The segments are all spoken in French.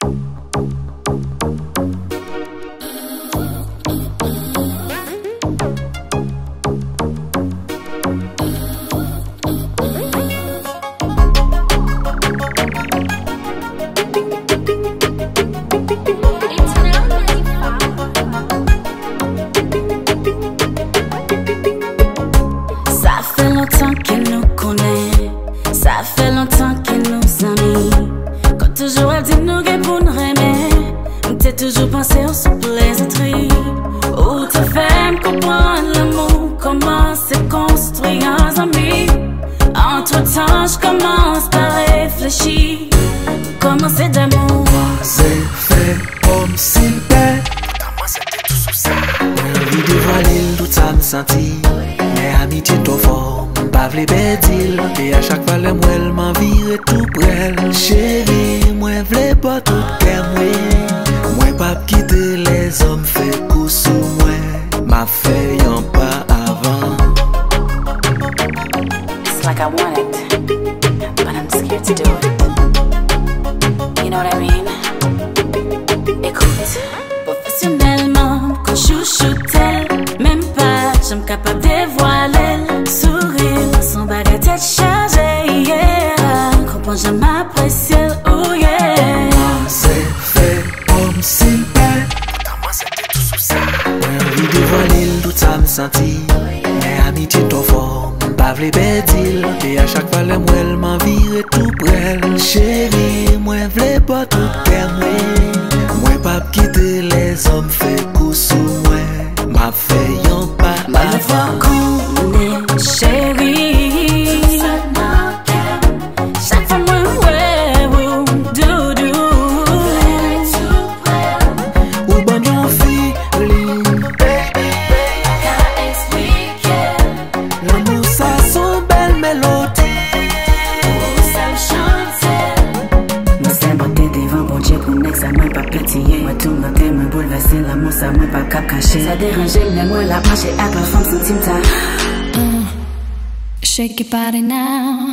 Ça fait longtemps que nous amis. Quand toujours elle dit nous que pour nous aimer, t'es toujours pensé aux plaisanteries. Où te fait comprendre l'amour, comment se construire un ami. Entre temps, je commence par réfléchir. Comment c'est d'amour? C'est fait comme s'il plaît. Pourtant moi c'était tout sous ça. Envie de voiler tout ça me sentit. Mais amitié trop fort, m'pas vle bedil. Et à chaque fois le moi m'en vire tout près. Chérie, moi vle pas tout qu'à moi. Moi pas quitter les hommes fait coup sous moi. Ma fait y'en pas avant. It's like I want it, but I'm scared to do it. You know what I mean? Écoute, professionnellement, quand je chouchoute, même pas, j'aime capable de dévoiler. Sourire, sans baguette tête chargée, yeah. Comprends, j'aime apprécier, oh yeah. C'est fait comme s'il plaît. Pourtant moi c'était tout sous ça. Moi envie de voiler tout ça me sentit. Mais amitié trop fort, m'pas vle bedil. Et à chaque fois le moi m'en vire tout près. Chérie, moi vle pas tout qu'à moi. Moi pas quitter les hommes fait coup sous moi. Ma fait y'en pas avant. Qu'on est chérie. Chaque fois moi ouais, oh, doudou. Ou bon yon feeling, baby. L'amour ça son belle mélodie. Moi c'est beauté devant bon Dieu pour n'examen pas pétiller. Moi tout mon thème me bouleverser, l'amour ça moi pas qu'à cacher. Ça dérange mais moi la marche à la femme c'est ça. Shake your body now.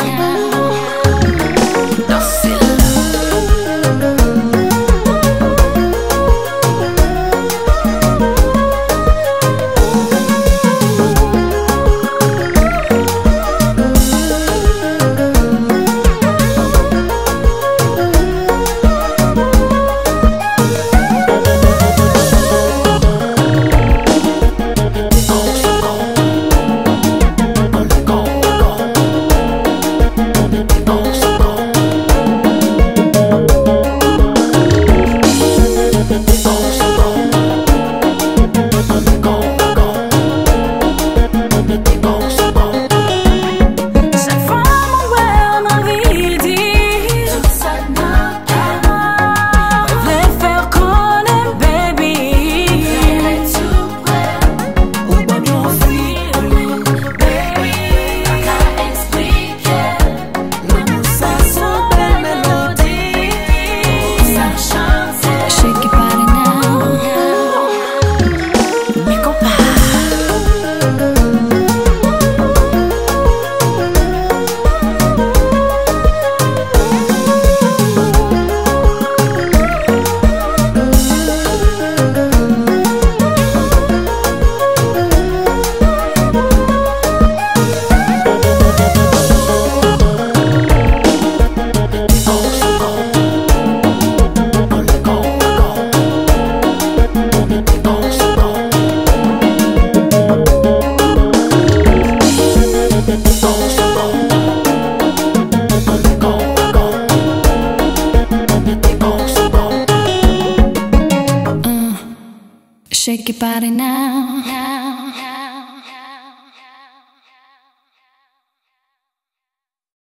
Shake your body now.